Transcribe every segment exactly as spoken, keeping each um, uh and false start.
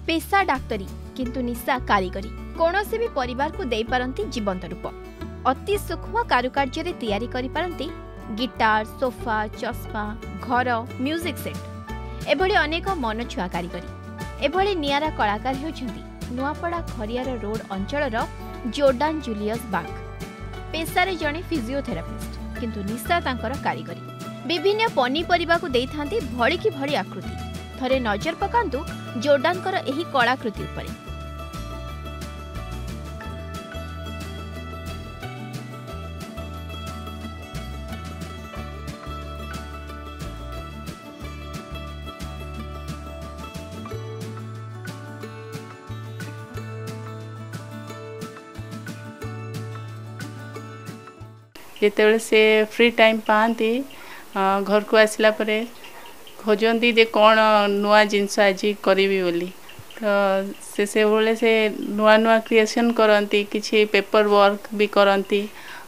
पेशा डाक्तरी किंतु निशा कारीगरी कौनसी भी परिवार को दे पारंती जीवंत रूप। अति सूक्ष्म कारुकार्य रे तैयारी करि पारंती गिटार, सोफा, चश्मा, घर, म्यूजिक सेट एभली अनेक मन छुआ कारीगरी। एभली नियारा कलाकार हेउछंती नुआपड़ा खरियार रोड अंचलर जोर्डान जूलियस बाग। पेशारे जणे फिजियोथेरापिस्ट किंतु निशा तांकर कारीगरी। विभिन्न पनीपरिबा को देइथांती भଳି की भଳି आकृति। थरे नजर पकांतु जोर्डानकर एही कलाकृति उपरे। जिते से फ्री टाइम पाती घर को आसला परे खोजती जे कौन नुआ जिनस आज करी बोली तो से से बोले से नुआ नुआ क्रिएशन करती किसी पेपर वर्क भी करती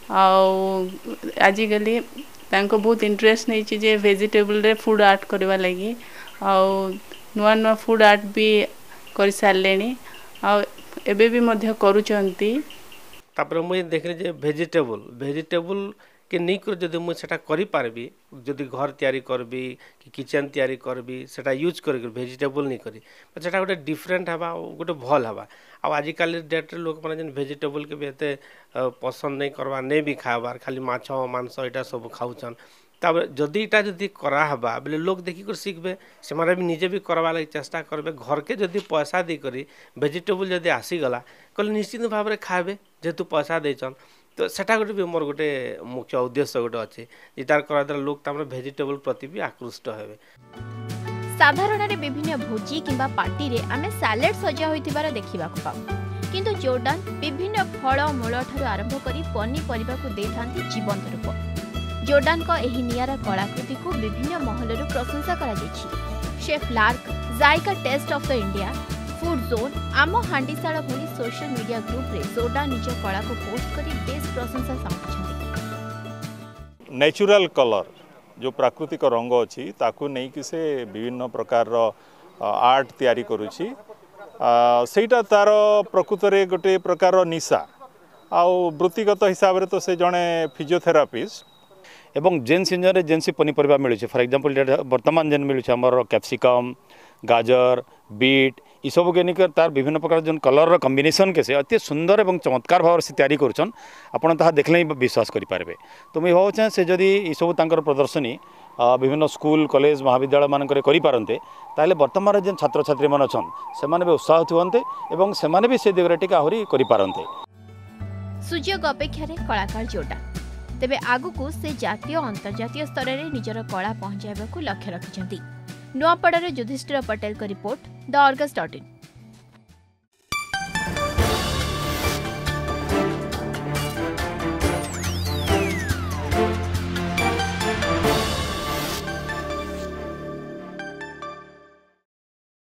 आजिकली तांको बहुत इंटरेस्ट नहीं जे वेजिटेबल रे फूड आर्ट करवा लगी आउ नुआ नुआ फूड आर्ट भी कर सारे आबे भी मध्य करूचंती। तापर मुझे देखले जे वेजिटेबल वेजिटेबल के नहीं कर जदि मुझे करि पारबी जदि घर तैयारी करबी कि किचन तैयारी करबी सेटा यूज कर वेजिटेबल नहीं करी सेटा गोटे डिफरेंट हवा गोटे भल हवा। आजिकल डेट लोक मैंने वेजिटेबल के भी एते पसंद नहीं करवा नहीं भी खाबार खाली माछ मांस यहाँ सब खाऊन तापर जदि इटा जदि कराहबा बोले लोग देखिक शिखबे से भी निजे भी करवा लगे चेष्टा करबे घर के जदि पैसा दी करी वेजिटेबल जदि आसीगला कहले निश्चित भाव में खाबे जेहेतु पैसा देचन तो सेटा गोटे भी मोर गोटे मुख्य उद्देश्य गोटे अच्छे जितार करा द्वारा लोग तामने वेजिटेबल प्रति भी आकृष्ट हेबे। साधारण रे विभिन्न भोजी किंबा पार्टी रे आमे सैलेड सजा होइतिबार देखिबाकू पाऊ किंतु जोर्डान विभिन्न फल मूल ठारू आरंभ करी पनीपरिबा को देथांती जीवंत रूप। जोर्डान का एही नियारा कलाकृति को विभिन्न महलरू प्रशंसा करा जायछि। शेफ लार्क, Zaika taste of the India, food zone, आम हांडीशाला भली सोशल मीडिया ग्रुप रे जोर्डान निज कला को पोस्ट करी बेस प्रशंसा सामंती। नेचुरल कलर जो प्राकृतिक रंग अच्छी ताकू नहीं कि से विभिन्न प्रकार आर्ट तैयारी करुछि सेटा तार प्रकृत रे गोटे प्रकार निशा आउ वृत्तिगत हिसाब रे तो से जणे फिजियोथेरापिस्ट एवं जेन सीजन जेन सी पनीपरिया मिलूँ फॉर एग्जांपल वर्तमान जेन मिलूँ आमर कैप्सिकम, गाजर, बीट ये सब के निकर तार विभिन्न प्रकार जो कलर कॉम्बिनेशन के से अति सुंदर और चमत्कार भाव से तैयारी करुछन आपन ताहा देखले ही विश्वास करि पारबे। तो मुझे भावुँ से जदि ये सब तांकर प्रदर्शनी विभिन्न स्कूल कॉलेज महाविद्यालय मानक करि पारंते ताले वर्तमान जेन छात्र छात्री मन छन से माने भी उत्साहित होते एवं से माने भी से दिगरे टिका आहुरी करि पारंते। सुजोग अपेक्षा रे कलाकार जोर्डान तेबे आगुकू से जातीय अंतर्जातीय स्तर में निजर कला पहुंचाइबाकू लक्ष्य रखिछंती। नुआपड़ार युधिष्ठिर पटेल का report the Argus dot in.